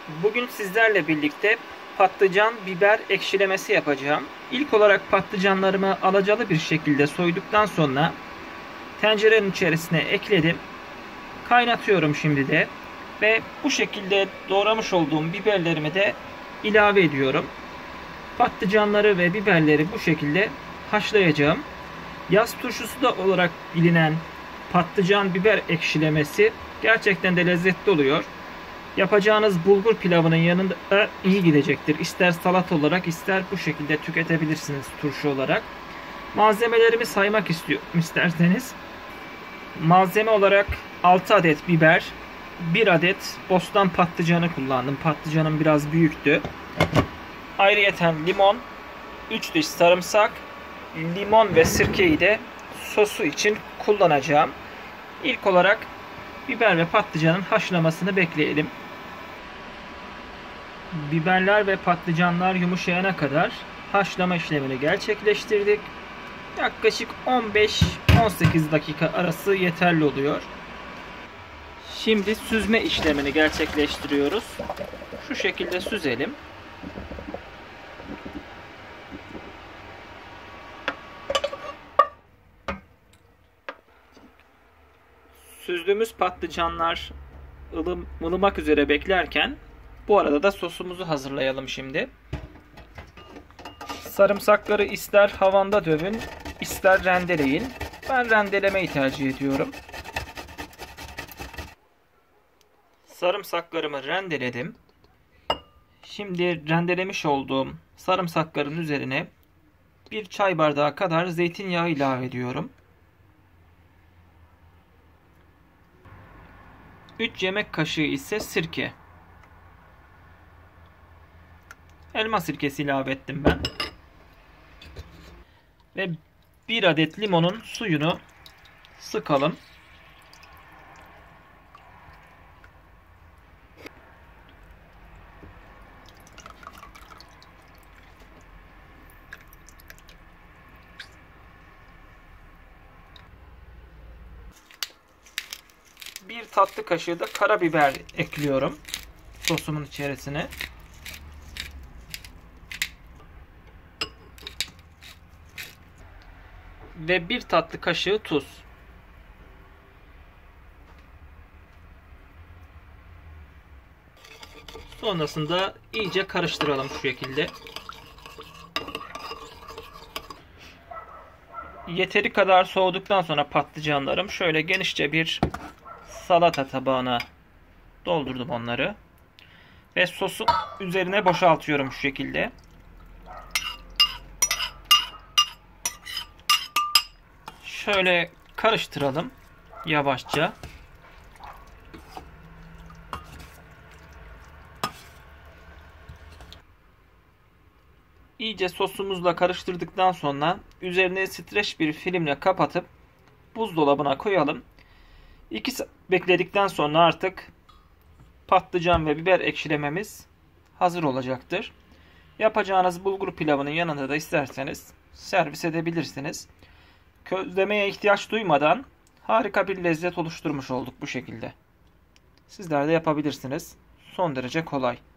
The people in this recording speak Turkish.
Bugün sizlerle birlikte patlıcan biber ekşilemesi yapacağım. İlk olarak patlıcanlarımı alacalı bir şekilde soyduktan sonra tencerenin içerisine ekledim. Kaynatıyorum şimdi de ve bu şekilde doğramış olduğum biberlerimi de ilave ediyorum. Patlıcanları ve biberleri bu şekilde haşlayacağım. Yaz turşusu da olarak bilinen patlıcan biber ekşilemesi gerçekten de lezzetli oluyor. Yapacağınız bulgur pilavının yanında iyi gidecektir. İster salat olarak ister bu şekilde tüketebilirsiniz turşu olarak. Malzemelerimi saymak isterseniz. Malzeme olarak 6 adet biber, 1 adet bostan patlıcanı kullandım. Patlıcanım biraz büyüktü. Ayrıyeten limon, 3 diş sarımsak, limon ve sirkeyi de sosu için kullanacağım. İlk olarak biber ve patlıcanın haşlamasını bekleyelim. Biberler ve patlıcanlar yumuşayana kadar haşlama işlemini gerçekleştirdik. Yaklaşık 15-18 dakika arası yeterli oluyor. Şimdi süzme işlemini gerçekleştiriyoruz. Şu şekilde süzelim. Süzdüğümüz patlıcanlar ılımak üzere beklerken bu arada da sosumuzu hazırlayalım şimdi. Sarımsakları ister havanda dövün, ister rendeleyin. Ben rendelemeyi tercih ediyorum. Sarımsaklarımı rendeledim. Şimdi rendelemiş olduğum sarımsakların üzerine bir çay bardağı kadar zeytinyağı ilave ediyorum. 3 yemek kaşığı ise sirke. Elma sirkesi ilave ettim ben. Ve 1 adet limonun suyunu sıkalım. Bir tatlı kaşığı da karabiber ekliyorum sosumun içerisine. Ve 1 tatlı kaşığı tuz. Sonrasında iyice karıştıralım şu şekilde. Yeteri kadar soğuduktan sonra patlıcanlarım şöyle genişçe bir salata tabağına doldurdum onları. Ve sosu üzerine boşaltıyorum şu şekilde. Şöyle karıştıralım yavaşça. İyice sosumuzla karıştırdıktan sonra üzerine streç bir filmle kapatıp buzdolabına koyalım. 2 saat bekledikten sonra artık patlıcan ve biber ekşilememiz hazır olacaktır. Yapacağınız bulgur pilavının yanında da isterseniz servis edebilirsiniz. Közlemeye ihtiyaç duymadan harika bir lezzet oluşturmuş olduk bu şekilde. Sizler de yapabilirsiniz. Son derece kolay.